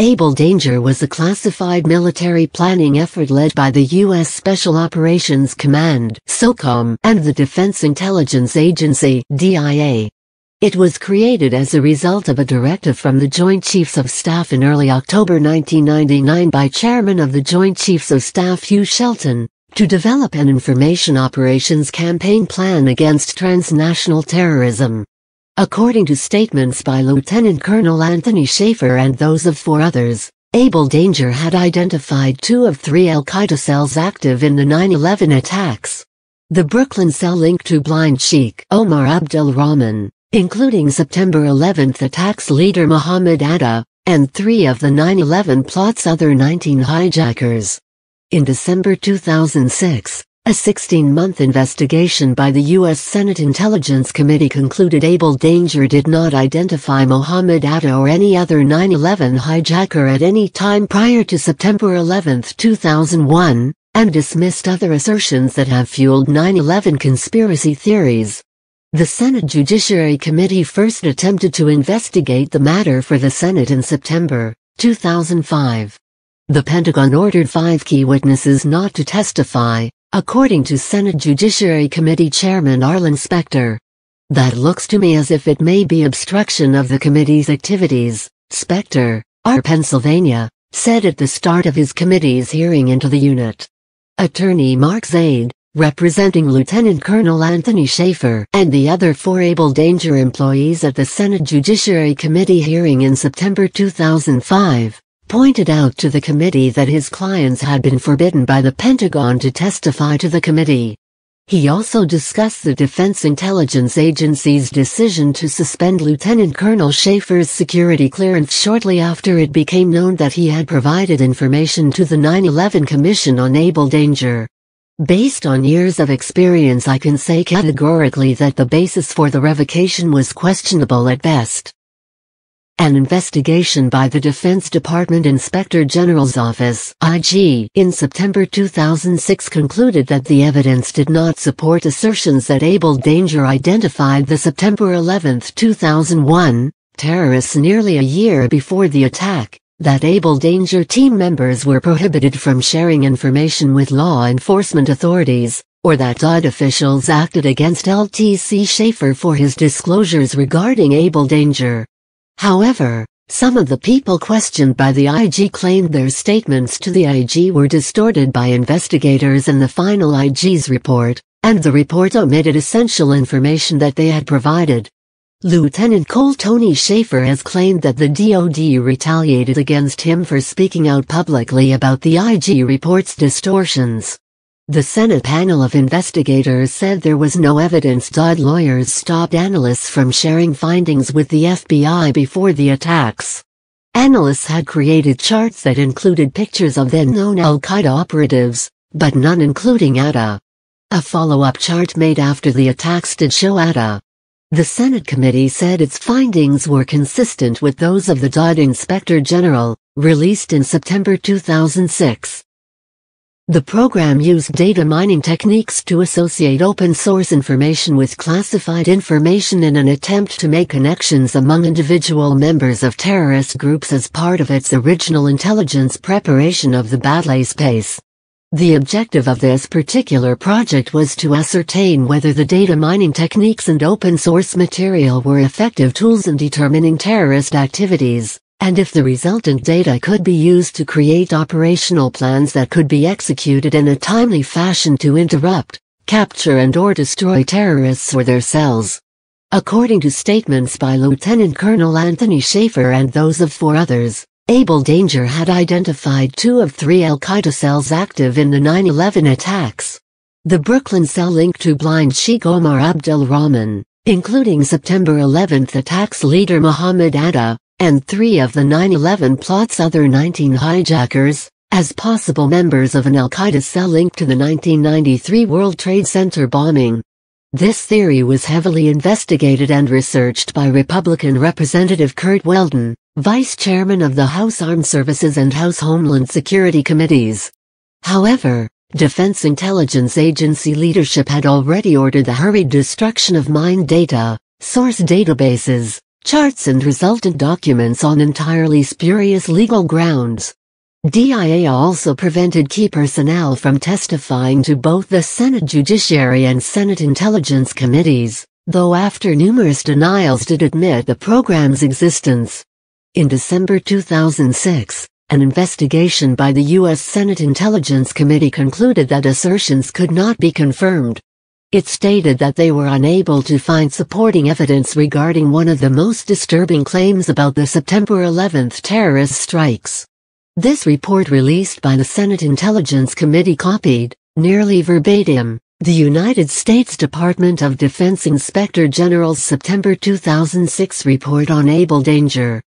Able Danger was a classified military planning effort led by the U.S. Special Operations Command (SOCOM) and the Defense Intelligence Agency (DIA). It was created as a result of a directive from the Joint Chiefs of Staff in early October 1999 by Chairman of the Joint Chiefs of Staff Hugh Shelton, to develop an information operations campaign plan against transnational terrorism. According to statements by Lieutenant Colonel Anthony Shaffer and those of 4 others, Able Danger had identified 2 of 3 al-Qaeda cells active in the 9/11 attacks. The Brooklyn cell linked to Blind Sheikh Omar Abdel Rahman, including September 11 attacks leader Mohammed Atta, and 3 of the 9/11 plot's other 19 hijackers. In December 2006, a 16-month investigation by the U.S. Senate Intelligence Committee concluded Able Danger did not identify Mohammed Atta or any other 9/11 hijacker at any time prior to September 11, 2001, and dismissed other assertions that have fueled 9/11 conspiracy theories. The Senate Judiciary Committee first attempted to investigate the matter for the Senate in September 2005. The Pentagon ordered 5 key witnesses not to testify, according to Senate Judiciary Committee Chairman Arlen Specter. "That looks to me as if it may be obstruction of the committee's activities," Specter, R. Pennsylvania, said at the start of his committee's hearing into the unit. Attorney Mark Zaid, representing Lieutenant Colonel Anthony Shaffer and the other 4 Able Danger employees at the Senate Judiciary Committee hearing in September 2005, pointed out to the committee that his clients had been forbidden by the Pentagon to testify to the committee. He also discussed the Defense Intelligence Agency's decision to suspend Lieutenant Colonel Shaffer's security clearance shortly after it became known that he had provided information to the 9/11 Commission on Able Danger. "Based on years of experience, I can say categorically that the basis for the revocation was questionable at best." An investigation by the Defense Department Inspector General's Office (IG) in September 2006 concluded that the evidence did not support assertions that Able Danger identified the September 11, 2001, terrorists nearly a year before the attack, that Able Danger team members were prohibited from sharing information with law enforcement authorities, or that DOD officials acted against LTC Shaffer for his disclosures regarding Able Danger. However, some of the people questioned by the IG claimed their statements to the IG were distorted by investigators in the final IG's report, and the report omitted essential information that they had provided. Lieutenant Cole Tony Shaffer has claimed that the DoD retaliated against him for speaking out publicly about the IG report's distortions. The Senate panel of investigators said there was no evidence DoD lawyers stopped analysts from sharing findings with the FBI before the attacks. Analysts had created charts that included pictures of then-known al-Qaeda operatives, but none including Atta. A follow-up chart made after the attacks did show Atta. The Senate committee said its findings were consistent with those of the DoD Inspector General, released in September 2006. The program used data mining techniques to associate open-source information with classified information in an attempt to make connections among individual members of terrorist groups as part of its original intelligence preparation of the Battle Space. The objective of this particular project was to ascertain whether the data mining techniques and open-source material were effective tools in determining terrorist activities, and if the resultant data could be used to create operational plans that could be executed in a timely fashion to interrupt, capture and/or destroy terrorists or their cells. According to statements by Lieutenant Colonel Anthony Shaffer and those of 4 others, Able Danger had identified 2 of 3 al-Qaeda cells active in the 9/11 attacks. The Brooklyn cell linked to Blind Sheikh Omar Abdel Rahman, including September 11 attacks leader Mohammed Atta, and 3 of the 9/11 plot's other 19 hijackers, as possible members of an al-Qaeda cell linked to the 1993 World Trade Center bombing. This theory was heavily investigated and researched by Republican Representative Curt Weldon, Vice Chairman of the House Armed Services and House Homeland Security Committees. However, Defense Intelligence Agency leadership had already ordered the hurried destruction of mined data, source databases, charts and resultant documents on entirely spurious legal grounds. DIA also prevented key personnel from testifying to both the Senate Judiciary and Senate Intelligence Committees, though after numerous denials did admit the program's existence. In December 2006, an investigation by the U.S. Senate Intelligence Committee concluded that assertions could not be confirmed. It stated that they were unable to find supporting evidence regarding one of the most disturbing claims about the September 11 terrorist strikes. This report released by the Senate Intelligence Committee copied, nearly verbatim, the United States Department of Defense Inspector General's September 2006 report on Able Danger.